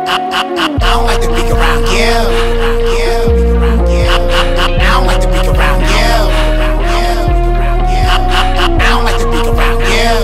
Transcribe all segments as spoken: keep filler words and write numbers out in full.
don't like to be around you. I don't like to be around you. I don't like to be around you.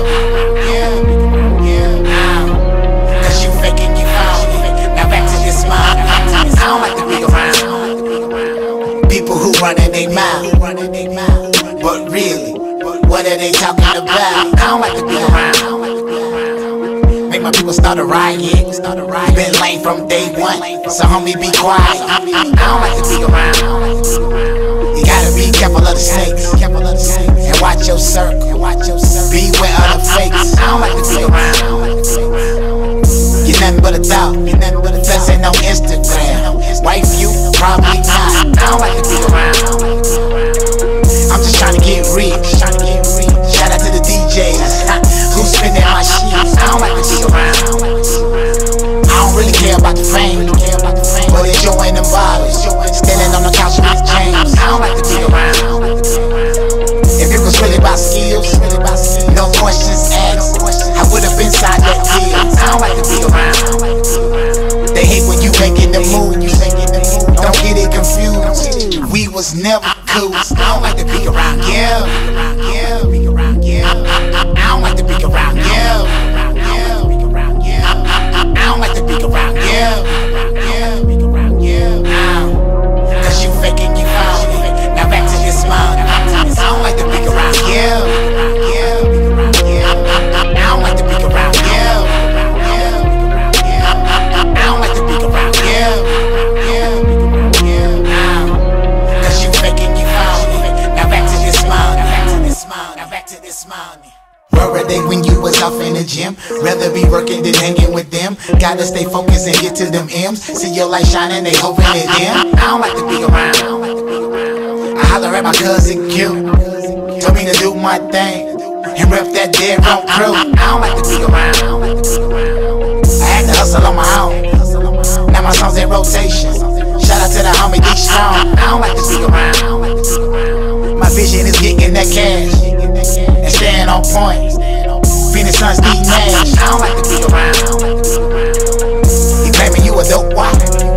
Cause you faking, you phony. Now back to your smile. I don't like to be around people who running their mouth, but really, what are they talking about? I don't like to be around. Make my people start a riot. Been lame from day one, so homie be quiet. I don't like to be around. You gotta be careful of the snakes and watch your circle. Beware of the fakes. I don't like to be around. You're nothing but a thought. Flexing on Instagram. Wife you probably not. I don't like to be around. I'm just trying to get rich. Shout out to the D Js who spinning my shit. I don't like to be around. I don't really care about the fame, but enjoying them bottles, standing on the couch with James. I don't like to be around. If it was really about skills, no questions asked, I would have been inside that deal. I don't like to be around. They hate when you making the move. Don't get it confused. We was never cool. I don't like to be around you. I don't like to be around you. I don't like to be around you. Cause you faking, you phony. Now back to your smile. I don't like to be around you. I don't like to be around you. I don't like to be around you. Cause you faking, you phony. Now back to your smile. Now back to this smile. Where were they when you was off in the gym? Rather be working than hanging with them. Gotta stay focused and get to them M's. See your light shining, they hoping it dim. I don't like to be around. I holler at my cousin Q. Told me to do my thing and rep that dead wrong crew. I don't like to be around. I had to hustle on my own. Now my songs in rotation. Shout out to the homie D Strong. I don't like to be around. My vision is getting that cash and staying on point. Phoenix Suns need Nash. I don't like to be around. You claiming you a dope boy,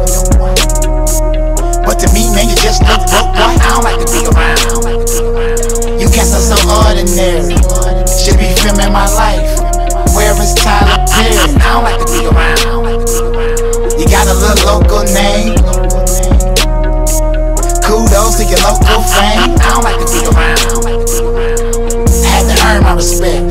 but to me, man, you just look broke, boy. I don't like to be around. You cats are so ordinary. Should be filming my life. Where is Tyler Perry? I don't like to be around. You got a little local name. Kudos to your local fame. I don't like to be around. I had to earn my respect.